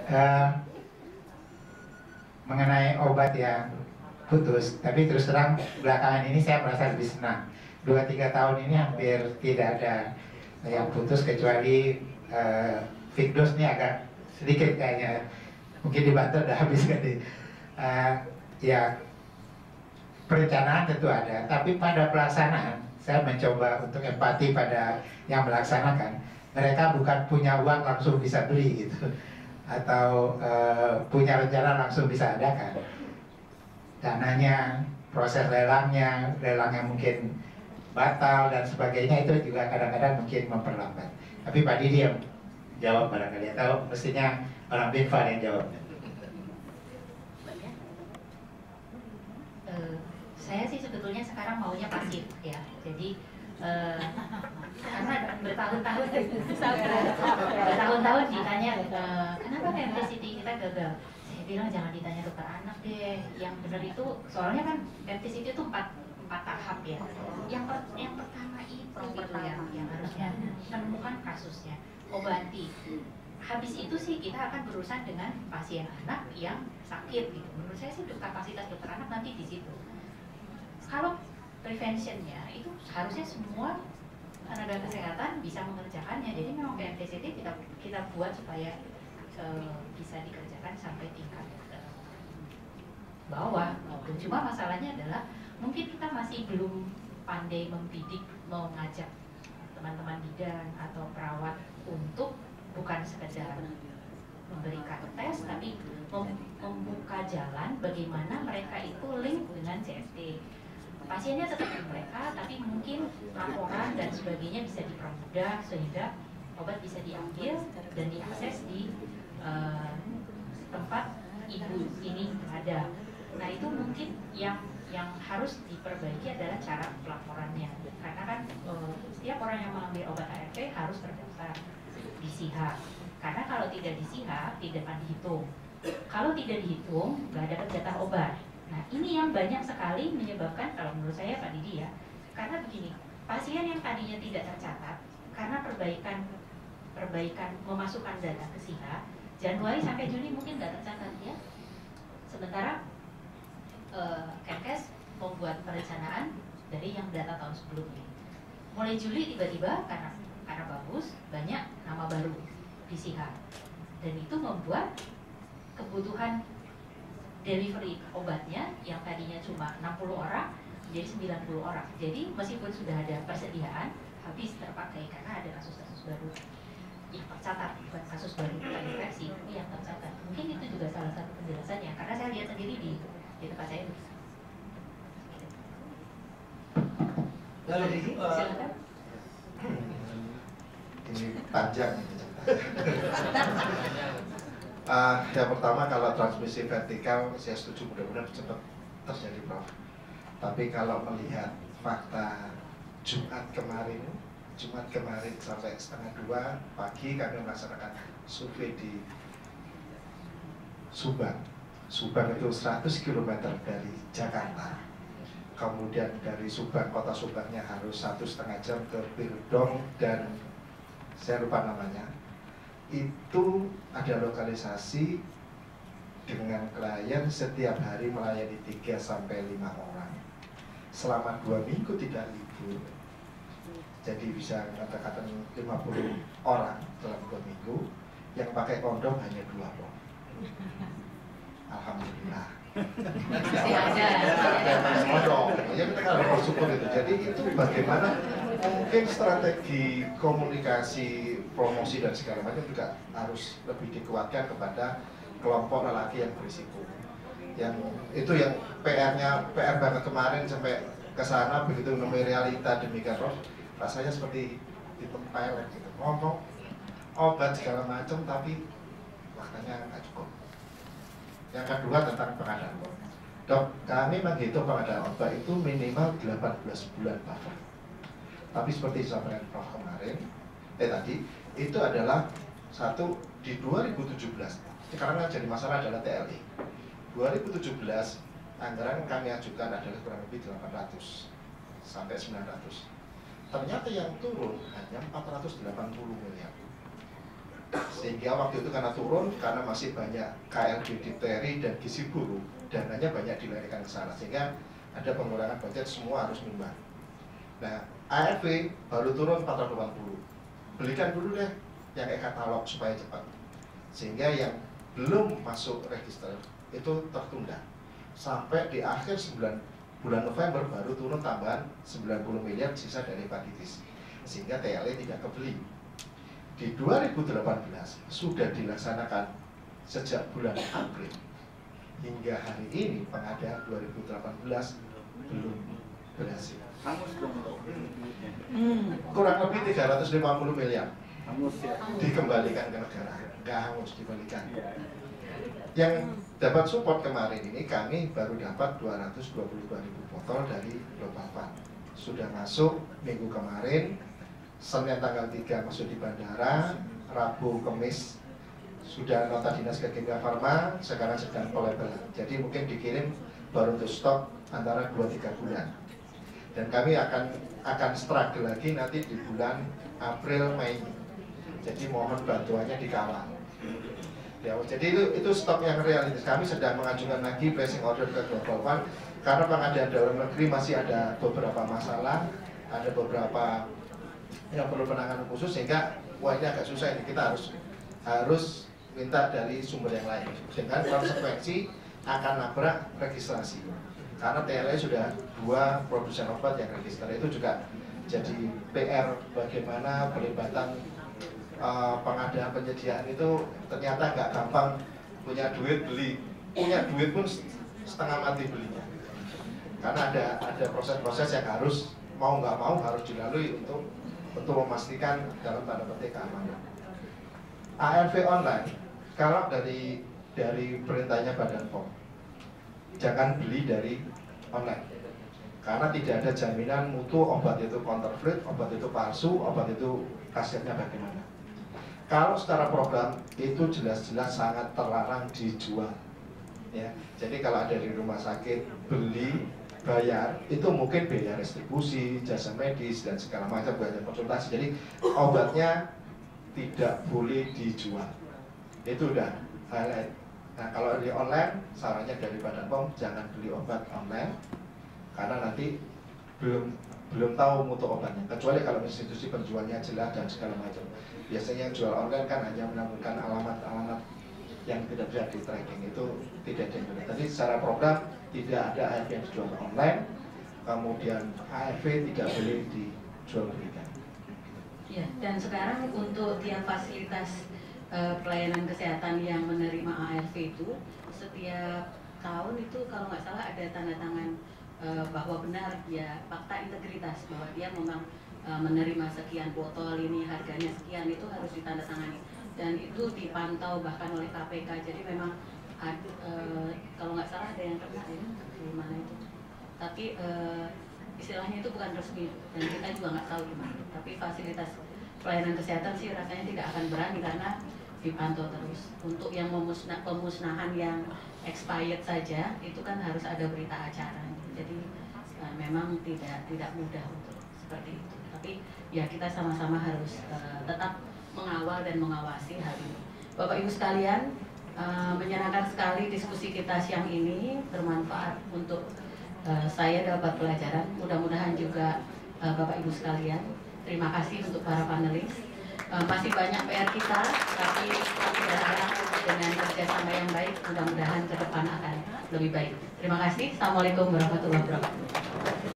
Eh, mengenai obat yang putus, tapi terus terang belakangan ini saya merasa lebih senang. 2-3 tahun ini hampir tidak ada yang putus kecuali Vigdos ini agak sedikit kayaknya, mungkin di Banten udah habis kan di ya. Perencanaan tentu ada, tapi pada pelaksanaan saya mencoba untuk empati pada yang melaksanakan. Mereka bukan punya uang langsung bisa beli gitu, atau punya rencana langsung bisa adakan. Dananya, proses lelang yang mungkin batal dan sebagainya, itu juga kadang-kadang mungkin memperlambat. Tapi Pak Didi yang jawab barangkali, atau mestinya orang Binfa yang jawab. Saya sih sebetulnya sekarang maunya pasif ya, jadi karena bertahun-tahun ditanya kenapa MTCT kita gagal, saya bilang jangan ditanya dokter anak deh, yang benar itu soalnya kan MTCT itu empat tahap ya. Yang pertama itu yang harusnya menemukan kasusnya, obati. Habis itu sih kita akan berurusan dengan pasien anak yang sakit gitu. Menurut saya sih kapasitas dokter anak nanti di situ. Kalau preventionnya itu harusnya semua tenaga kesehatan bisa mengerjakannya. Jadi memang PMTCT kita buat supaya bisa dikerjakan sampai tingkat bawah. Cuma masalahnya adalah mungkin kita masih belum pandai membidik, mengajak teman-teman bidan atau perawat untuk bukan sekedar memberikan tes, tapi membuka jalan bagaimana mereka itu link dengan CFT. Pasiennya tetap di mereka, tapi mungkin laporan dan sebagainya bisa dipermudah sehingga obat bisa diambil dan diakses di tempat ibu ini berada. Nah itu mungkin yang harus diperbaiki adalah cara pelaporannya, karena kan setiap orang yang mengambil obat ARV harus terdaftar di SIHA, karena kalau tidak di SIHA tidak akan dihitung. Kalau tidak dihitung nggak dapat jatah obat. Nah ini yang banyak sekali menyebabkan, kalau menurut saya Pak Didi ya, karena begini, pasien yang tadinya tidak tercatat karena perbaikan memasukkan data ke SIHA Januari sampai Juni mungkin nggak tercatat ya, sementara Kemenkes membuat perencanaan dari yang data tahun sebelumnya. Mulai Juli tiba-tiba karena bagus banyak nama baru di SIHA, dan itu membuat kebutuhan delivery obatnya yang tadinya cuma 60 orang menjadi 90 orang. Jadi meskipun sudah ada persediaan, habis terpakai karena ada kasus-kasus baru yang tercatat, bukan kasus baru terinfeksi, tapi yang tercatat. Mungkin itu juga salah satu penjelasannya, karena saya lihat sendiri di tempat saya. Lalu Silakan. ini panjang ini. Yang pertama, kalau transmisi vertikal saya setuju, mudah-mudahan cepat terjadi, Prof. Tapi kalau melihat fakta Jumat kemarin sampai 1:30 pagi kami melaksanakan survei di Subang. Subang itu 100 km dari Jakarta. Kemudian dari Subang, kota Subangnya harus 1,5 jam ke Birdong dan saya lupa namanya. Itu ada lokalisasi dengan klien setiap hari melayani 3-5 orang selama 2 minggu tidak libur. Jadi bisa katakan 50 orang dalam 2 minggu, yang pakai kondom hanya 2 orang. Alhamdulillah. Ya kita kan harus bersyukur itu. Jadi itu bagaimana mungkin strategi komunikasi, promosi dan segala macam juga harus lebih dikuatkan kepada kelompok lelaki yang berisiko. Yang itu yang PR banget kemarin sampai ke sana, begitu menemui realita demikian, Prof. Rasanya seperti ditempel gitu. Ngomong obat segala macam tapi waktunya nggak cukup. Yang kedua tentang pengadaan obat. Dok, kami menghitung pengadaan obat itu minimal 18 bulan buffer. Tapi seperti disampaikan Prof kemarin, tadi itu adalah satu di 2017. Sekarang yang jadi masalah adalah TLI. 2017 anggaran yang kami ajukan adalah kurang lebih 800 sampai 900. Ternyata yang turun hanya 480 miliar. Sehingga waktu itu karena turun, karena masih banyak KLB difteri dan gizi buruk, dananya banyak dilarikan ke sana, sehingga ada pengurangan budget, semua harus nyumbang. Nah, ARV baru turun 480. Belikan dulu deh yang e-katalog supaya cepat. Sehingga yang belum masuk register itu tertunda. Sampai di akhir bulan November baru turun tambahan 90 miliar sisa dari hepatitis. Sehingga TLE tidak kebeli. Di 2018 sudah dilaksanakan sejak bulan April hingga hari ini pengadaan 2018 belum berhasil. Kurang lebih 350 miliar dikembalikan ke negara, nggak hangus, dibalikan. Yang dapat support kemarin ini kami baru dapat 222.000 botol dari Global Fund. Sudah masuk minggu kemarin, Senin tanggal 3 masuk di bandara, Rabu, Kamis sudah nota dinas ke Kimia Farma, sekarang sedang pelebelan. Jadi mungkin dikirim baru untuk stok antara 2-3 bulan. Dan kami akan struggle lagi nanti di bulan April, Mei. Jadi mohon bantuannya dikawal. Ya, jadi itu stok yang realistis. Kami sedang mengajukan lagi placing order ke Global Fund karena pengadaan dalam negeri masih ada beberapa masalah, ada beberapa yang perlu penanganan khusus, sehingga wah ini agak susah ini, kita harus minta dari sumber yang lain dengan konsekuensi akan nabrak registrasi karena TLE sudah 2 produsen obat yang register. Itu juga jadi PR bagaimana pelibatan pengadaan penyediaan itu ternyata nggak gampang, punya duit pun setengah mati belinya karena ada proses-proses yang harus mau nggak mau harus dilalui untuk memastikan dalam tanda petik keamanan. ARV online, kalau dari perintahnya Badan POM, jangan beli dari online, karena tidak ada jaminan mutu obat itu counterfeit, obat itu palsu, obat itu khasiatnya bagaimana. Kalau secara program itu jelas-jelas sangat terlarang dijual. Ya, jadi kalau ada di rumah sakit beli bayar itu mungkin biaya distribusi, jasa medis dan segala macam, biaya konsultasi. Jadi obatnya tidak boleh dijual. Itu udah highlight. Nah, kalau di online sarannya dari Badan POM jangan beli obat online karena nanti belum tahu mutu obatnya. Kecuali kalau institusi penjualnya jelas dan segala macam. Biasanya yang jual online kan hanya menemukan alamat-alamat yang tidak bisa di tracking, itu tidak ada. Tadi secara program tidak ada ARV yang dijual online, kemudian ARV tidak boleh dijual belikan. Ya, dan sekarang untuk tiap fasilitas pelayanan kesehatan yang menerima ARV itu setiap tahun itu kalau nggak salah ada tanda tangan bahwa benar ya fakta integritas bahwa dia memang menerima sekian botol ini harganya sekian, itu harus ditandatangani dan itu dipantau bahkan oleh KPK. Jadi memang kalau nggak salah ada yang kena ya di mana itu, tapi istilahnya itu bukan resmi dan kita juga nggak tahu gimana. Tapi fasilitas pelayanan kesehatan sih rasanya tidak akan berani karena dipantau terus. Untuk yang pemusnahan yang expired saja itu kan harus ada berita acara. Jadi memang tidak mudah untuk seperti itu. Tapi ya kita sama-sama harus tetap mengawal dan mengawasi hal ini. Bapak Ibu sekalian, menyenangkan sekali diskusi kita siang ini, bermanfaat untuk saya dapat pelajaran. Mudah-mudahan juga Bapak Ibu sekalian. Terima kasih untuk para panelis. Masih banyak PR kita, tapi kami berharap dengan kerjasama yang baik, mudah-mudahan ke depan akan lebih baik. Terima kasih. Assalamualaikum warahmatullahi wabarakatuh.